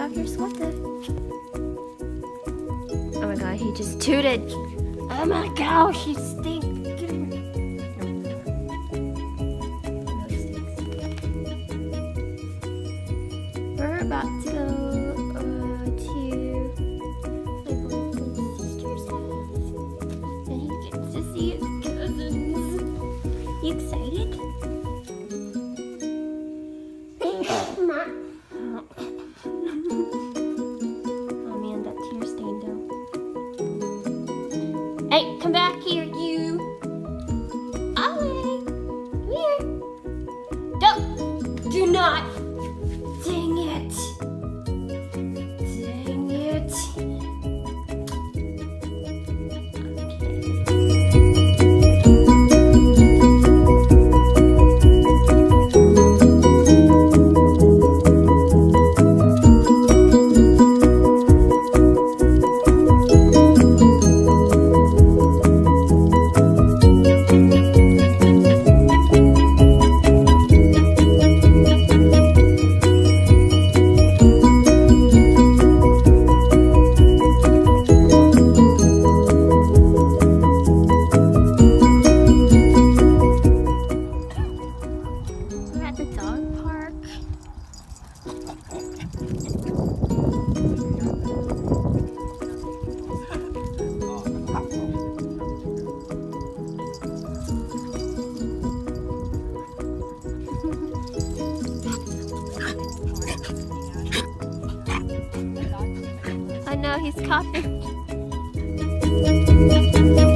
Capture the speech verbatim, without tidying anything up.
out here sweating. Oh my god, he just tooted. Oh my gosh, he stinks. We're about to go uh, to my brothers and sisters' house, and he gets to see his cousins. You excited? Oh man, that tear stained though. Hey, come back here, you. Ollie, come here. Don't, do not. Dang it. Dang it. I know he's coughing.